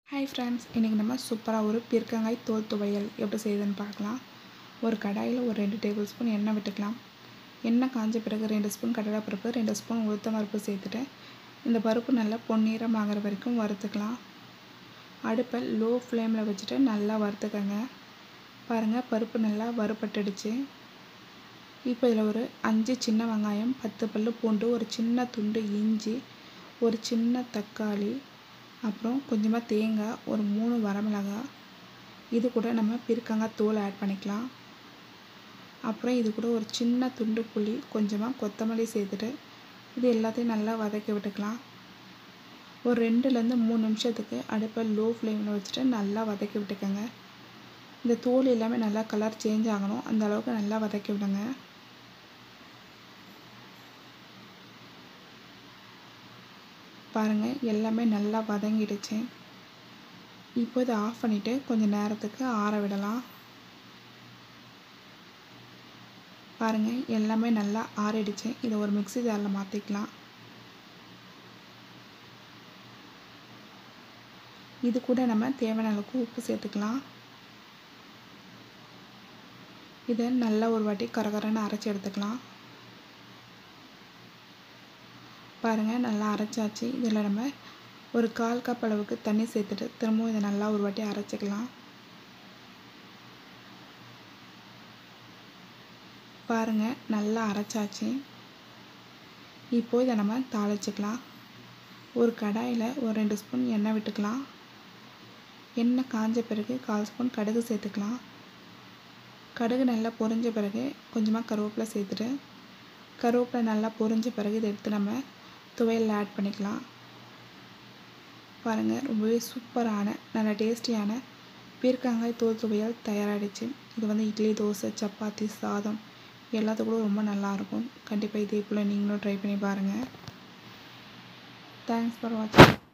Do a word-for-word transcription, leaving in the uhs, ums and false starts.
Hi friends, இன்றைக்கி நம்ம சூப்பராக ஒரு பீர்க்கங்காய் தோல் துவையல் எப்படி செய்யுதுன்னு பார்க்கலாம். ஒரு கடாயில் ஒரு ரெண்டு டேபிள் ஸ்பூன் எண்ணெய் விட்டுக்கலாம். எண்ணெய் காஞ்ச பிறகு ரெண்டு ஸ்பூன் கடலைப்பருப்பு, ரெண்டு ஸ்பூன் உளுத்தம் பருப்பு சேர்த்துட்டு இந்த பருப்பு நல்லா பொன்னிறம் ஆகிற வரைக்கும் வறுத்துக்கலாம். அடுப்பை லோ ஃப்ளேமில் வச்சுட்டு நல்லா வறுத்துக்கங்க. பாருங்கள், பருப்பு நல்லா வறுபட்டுடுச்சு. இப்போ இதில் ஒரு அஞ்சு சின்ன வெங்காயம், பத்து பல் பூண்டு, ஒரு சின்ன துண்டு இஞ்சி, ஒரு சின்ன தக்காளி, அப்புறம் கொஞ்சமாக தேங்காய், ஒரு மூணு வரமிளகாய், இது கூட நம்ம பீர்க்கங்காய் தோல் ஆட் பண்ணிக்கலாம். அப்புறம் இது கூட ஒரு சின்ன துண்டு புளி, கொஞ்சமாக கொத்தமல்லி சேர்த்துட்டு இது எல்லாத்தையும் நல்லா வதக்கி விட்டுக்கலாம். ஒரு ரெண்டுலேருந்து மூணு நிமிஷத்துக்கு அடுப்பை லோ ஃப்ளேமில் வச்சுட்டு நல்லா வதக்கி விட்டுக்கோங்க. இந்த தோல் எல்லாமே நல்லா கலர் சேஞ்ச் ஆகணும், அந்த அளவுக்கு நல்லா வதக்கி விடுங்க. பாருங்கள், எல்லாமே நல்லா வதங்கிடுச்சு. இப்போ இதை ஆஃப் பண்ணிவிட்டு கொஞ்சம் நேரத்துக்கு ஆற விடலாம். பாருங்கள், எல்லாமே நல்லா ஆறிடுச்சு. இதை ஒரு மிக்ஸி ஜாரில் மாற்றிக்கலாம். இது கூட நம்ம தேவையான அளவுக்கு உப்பு சேர்த்துக்கலாம். இதை நல்லா ஒரு வாட்டி கரகரன்னு அரைச்சி எடுத்துக்கலாம். பாருங்கள், நல்லா அரைச்சாச்சு. இதில் நம்ம ஒரு கால் கப் அளவுக்கு தண்ணி சேர்த்துட்டு திரும்பவும் இதை நல்லா ஒரு வாட்டி அரைச்சிக்கலாம். பாருங்கள், நல்லா அரைச்சாச்சு. இப்போது இதை நம்ம தாளிச்சிக்கலாம். ஒரு கடாயில் ஒரு ரெண்டு ஸ்பூன் எண்ணெய் விட்டுக்கலாம். எண்ணெய் காஞ்ச பிறகு கால் ஸ்பூன் கடுகு சேர்த்துக்கலாம். கடுகு நல்லா பொரிஞ்ச பிறகு கொஞ்சமாக கருவேப்பிலை சேர்த்துட்டு கருவேப்பிலை நல்லா பொரிஞ்ச பிறகு இதை எடுத்து நம்ம துவையலில் ஆட் பண்ணிக்கலாம். பாருங்கள், ரொம்பவே சூப்பரான நல்ல டேஸ்டியான பீர்க்கங்காய் தோல் துவையல் தயாராகிடுச்சு. இது வந்து இட்லி, தோசை, சப்பாத்தி, சாதம் எல்லாத்துக்கும் ரொம்ப நல்லாயிருக்கும். கண்டிப்பாக இதே போல் நீங்களும் ட்ரை பண்ணி பாருங்கள். தேங்க்ஸ் ஃபார் வாட்சிங்.